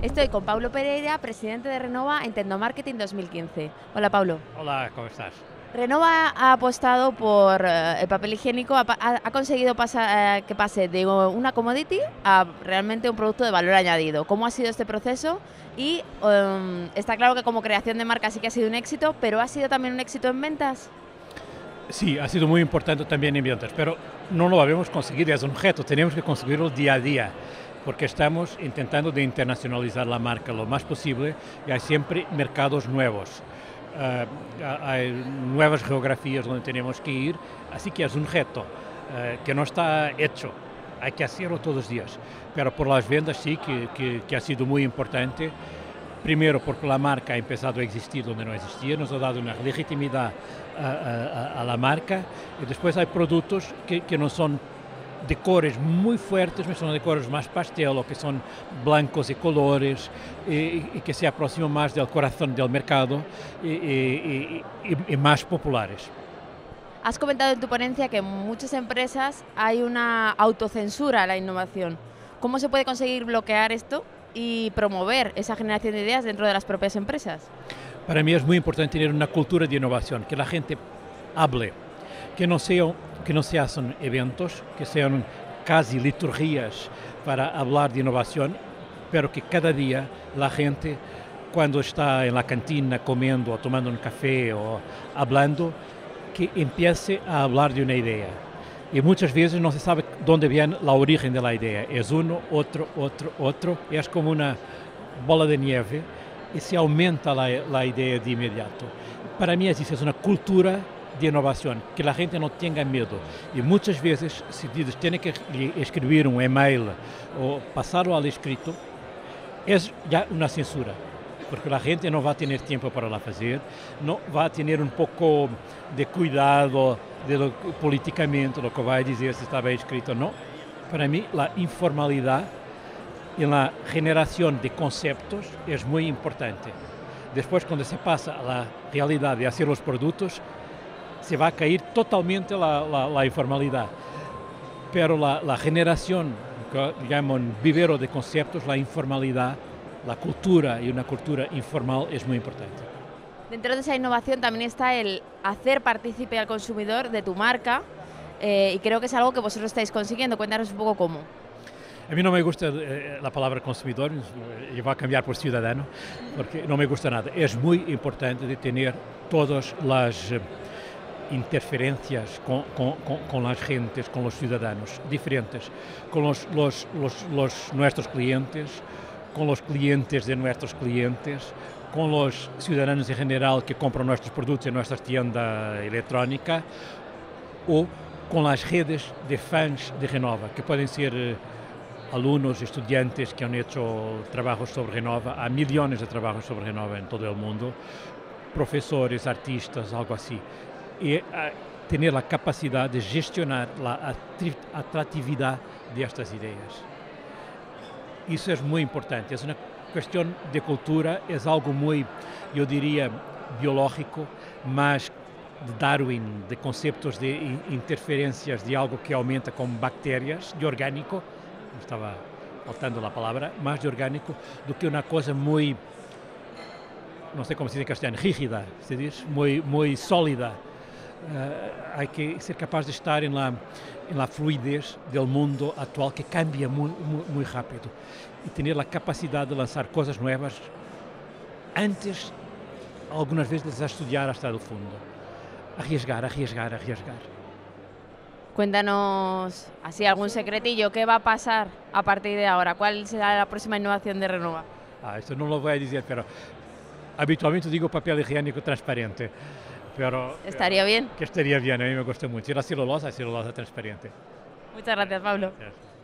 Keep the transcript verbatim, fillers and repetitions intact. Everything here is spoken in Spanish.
Estoy con Pablo Pereira, presidente de Renova en Tecnomarketing dos mil quince. Hola, Pablo. Hola, ¿cómo estás? Renova ha apostado por eh, el papel higiénico, ha, ha- ha conseguido pasar, eh, que pase de una commodity a realmente un producto de valor añadido. ¿Cómo ha sido este proceso? Y em, está claro que como creación de marca sí que ha sido un éxito, pero ¿ha sido también un éxito en ventas? Sí, ha sido muy importante también en ventas, pero no lo habíamos conseguido, es un reto, tenemos que conseguirlo día a día, porque estamos intentando de internacionalizar la marca lo más posible y hay siempre mercados nuevos. Uh, hay nuevas geografías donde tenemos que ir, así que es un reto uh, que no está hecho, hay que hacerlo todos los días, pero por las ventas sí que, que, que ha sido muy importante. Primero porque la marca ha empezado a existir donde no existía, nos ha dado una legitimidad a, a, a la marca, y después hay productos que, que no son de colores muy fuertes, son de colores más pastel, o que son blancos y colores, y, y que se aproximan más del corazón del mercado y, y, y, y más populares. Has comentado en tu ponencia que en muchas empresas hay una autocensura a la innovación. ¿Cómo se puede conseguir bloquear esto y promover esa generación de ideas dentro de las propias empresas? Para mí es muy importante tener una cultura de innovación, que la gente hable, que no, sea, que no se hacen eventos, que sean casi liturgias para hablar de innovación, pero que cada día la gente, cuando está en la cantina comiendo o tomando un café o hablando, que empiece a hablar de una idea. Y muchas veces no se sabe dónde viene la origen de la idea. Es uno, otro, otro, otro. Y es como una bola de nieve y se aumenta la, la idea de inmediato. Para mí es, es una cultura de innovación, que la gente no tenga miedo. Y muchas veces, si dices, tiene que escribir un email o pasarlo al escrito, es ya una censura, porque la gente no va a tener tiempo para la hacer, no va a tener un poco de cuidado de lo, políticamente, lo que va a decir si estaba escrito o no. Para mí, la informalidad en la generación de conceptos es muy importante. Después, cuando se pasa a la realidad de hacer los productos, se va a caer totalmente la, la, la informalidad. Pero la, la generación, que llaman vivero de conceptos, la informalidad, la cultura y una cultura informal es muy importante. Dentro de esa innovación también está el hacer partícipe al consumidor de tu marca eh, y creo que es algo que vosotros estáis consiguiendo. Cuéntanos un poco cómo. A mí no me gusta eh, la palabra consumidor, yo voy a cambiar por ciudadano, porque no me gusta nada. Es muy importante de tener todas las eh, interferencias con, con, con, con las gentes, con los ciudadanos, diferentes, con los, los, los, los nuestros clientes, con los clientes de nuestros clientes, con los ciudadanos en general que compran nuestros productos en nuestra tienda electrónica, o con las redes de fans de Renova, que pueden ser eh, alumnos, estudiantes que han hecho trabajos sobre Renova, há millones de trabajos sobre Renova en todo el mundo, profesores, artistas, algo así. Y a, tener la capacidad de gestionar la atractividad de estas ideas. Isso é muito importante, é uma questão de cultura, é algo muito, eu diria, biológico, mas de Darwin, de conceitos de interferências de algo que aumenta como bactérias, de orgânico, estava faltando a palavra, mais de orgânico, do que uma coisa muito, não sei como se diz em castelhano, rígida, se diz, muito, muito sólida. Uh, há que ser capaz de estar em la, em la fluidez do mundo atual que cambia muito, muito, muito rápido e ter a capacidade de lançar coisas novas antes, algumas vezes, de estudar hasta o fundo. Arriesgar, arriesgar, arriesgar. Cuéntanos así algún secretillo, ¿qué va a pasar a partir de ahora? ¿Cuál será la próxima innovación de Renova? Ah, esto no lo voy a decir, pero habitualmente digo papel higiénico transparente. Pero, ¿Estaría bien? Que estaría bien, a mí me gusta mucho. Y la celulosa, la celulosa transparente. Muchas gracias, Pablo. Gracias.